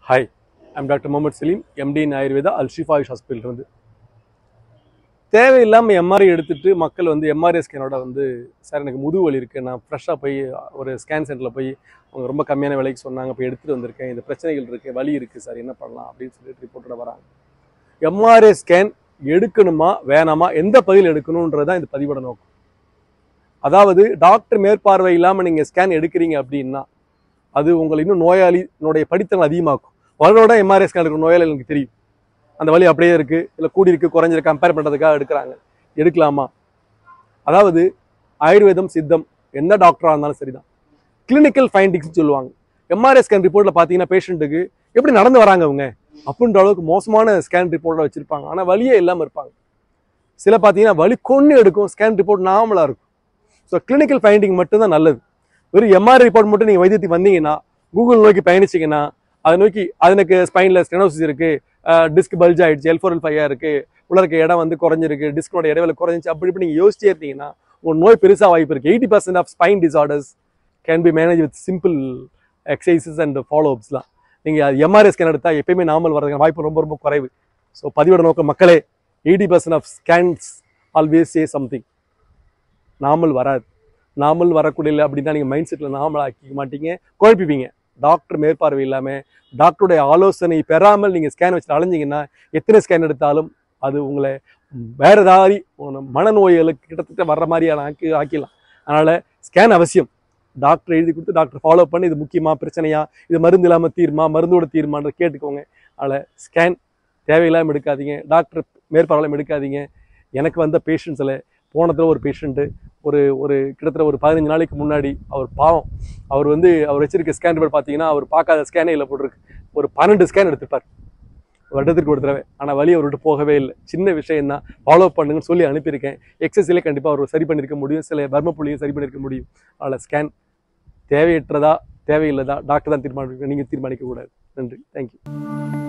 Hi, I'm Dr. Mohamad Saleem MD Ayurveda Shifa Ayush Hospital. தேவையில்லாமல் MRI எடுத்துட்டு மக்கள் வந்து எம்ஆர்ஐ ஸ்கேனோட வந்து சார் எனக்கு முதுகு வலி இருக்குது, நான் ஃப்ரெஷ்ஷாக போய் ஒரு ஸ்கேன் சென்டரில் போய் அவங்க ரொம்ப கம்மியான விலைக்கு சொன்னாங்க, போய் எடுத்துகிட்டு வந்திருக்கேன், இந்த பிரச்சனைகள் இருக்குது, வலி இருக்குது சார், என்ன பண்ணலாம் அப்படின்னு சொல்லிட்டு ரிப்போர்ட்டோட வராங்க. எம்ஆர்ஐ ஸ்கேன் எடுக்கணுமா வேணாமா, எந்த பதில் எடுக்கணுன்றது தான் இந்த பதிவோட நோக்கம். அதாவது டாக்டர் மேற்பார்வை இல்லாமல் நீங்கள் ஸ்கேன் எடுக்கிறீங்க அப்படின்னா அது உங்களை இன்னும் நோயாளியினுடைய படித்தங்கள் அதிகமாக்கும். வலரோட எம்ஆர்ஐ ஸ்கேன் எடுக்கிற நோயாளி எனக்கு தெரியும், அந்த வலி அப்படியே இருக்குது, இல்லை கூடி இருக்குது, குறைஞ்சிருக்கு, கம்பேர் பண்ணுறதுக்காக எடுக்கிறாங்க. எடுக்கலாமா? அதாவது ஆயுர்வேதம் சித்தம் எந்த டாக்டராக இருந்தாலும் சரிதான், கிளினிக்கல் ஃபைண்டிங்ஸ் சொல்லுவாங்க. எம்ஆர்ஐ ஸ்கேன் ரிப்போர்ட்டில் பார்த்தீங்கன்னா பேஷண்ட்டுக்கு எப்படி நடந்து வராங்க அவங்க அப்படின்ற அளவுக்கு மோசமான ஸ்கேன் ரிப்போர்ட்டை வச்சுருப்பாங்க. ஆனால் வலியே இல்லாமல் இருப்பாங்க. சில பார்த்தீங்கன்னா வலி கொண்டு எடுக்கும், ஸ்கேன் ரிப்போர்ட் நார்மலாக இருக்கும். ஸோ கிளினிக்கல் ஃபைண்டிங் மட்டும்தான் நல்லது. வெறும் எம்ஆர்ஐ ரிப்போர்ட் மட்டும் நீங்கள் வைத்தியத்துக்கு வந்தீங்கன்னா, கூகுள் நோக்கி பயணிச்சிங்கன்னா, அதை நோக்கி அதுக்கு ஸ்பைனில் ஸ்டெனோசிஸ் இருக்குது, டிஸ்க் பல்ஜ் ஆகிடுச்சு, L4L5 இருக்குது, உள்ளக்க இடம் வந்து குறைஞ்சிருக்கு, டிஸ்கோட இடைவெளி குறைஞ்சிச்சு, அப்படி இப்படி நீங்கள் யோசிச்சே இருந்தீங்கன்னா உங்கள் நோய் பெருசாக வாய்ப்பு இருக்குது. 80% of spine disorders can be manage with simple exercises and ஃபாலோஅப்ஸ்லாம். நீங்கள் எம்ஆர்ஐ ஸ்கேன் எடுத்தால் எப்பயுமே நார்மல் வரதுக்கான வாய்ப்பு ரொம்ப ரொம்ப குறைவு. ஸோ பதிவோட நோக்கம் மக்களே, 80% of scans always say something. Normal வராது. நார்மல் வரக்கூடிய அப்படின்னா நீங்கள் மைண்ட் செட்டில் நார்மல் ஆக்கிக்க மாட்டீங்க, குழப்பிப்பீங்க. டாக்டர் மேற்பார்வை இல்லாமல் டாக்டருடைய ஆலோசனை பெறாமல் நீங்கள் ஸ்கேன் வச்சுட்டு அலைஞ்சிங்கன்னா எத்தனை ஸ்கேன் எடுத்தாலும் அது உங்களை வேறு ஏதாவது மனநோய்களுக்கு கிட்டத்தட்ட வர்ற மாதிரியான ஆக்கிடலாம். அதனால் ஸ்கேன் அவசியம். டாக்டர் எழுதி கொடுத்து டாக்டர் ஃபாலோ பண்ணி இது முக்கியமாக பிரச்சனையா, இது மருந்து இல்லாமல் தீர்மா, மருந்தோட தீர்மானதை கேட்டுக்கோங்க. அதனால் ஸ்கேன் தேவையில்லாமல் எடுக்காதீங்க, டாக்டர் மேற்பார்வையில்லாமல் எடுக்காதீங்க. எனக்கு வந்த பேஷண்ட்ஸில் போனதில் ஒரு பேஷண்ட்டு ஒரு கிட்டத்தட்ட ஒரு 15 நாளைக்கு முன்னாடி அவர் பாவம், அவர் வச்சிருக்க ஸ்கேன் ரிப்போர்ட் பார்த்தீங்கன்னா அவர் பார்க்காத ஸ்கேனே இல்லை போட்டிருக்கு. ஒரு 12 ஸ்கேன் எடுத்துப்பார் வருடத்துக்கு ஒரு தடவை. ஆனால் வலி அவர்கிட்ட போகவே இல்லை. சின்ன விஷயம் தான், ஃபாலோ பண்ணுங்கன்னு சொல்லி அனுப்பியிருக்கேன். எக்ஸசைஸ்லேயே கண்டிப்பாக அவர் சரி பண்ணியிருக்க முடியும், சில பர்மப்புள்ளியும் சரி பண்ணியிருக்க முடியும். அதில் ஸ்கேன் தேவையற்றதா தேவையில்லதா டாக்டர் தான் தீர்மானிக்க, நீங்கள் தீர்மானிக்கக்கூடாது. நன்றி, தேங்க்யூ.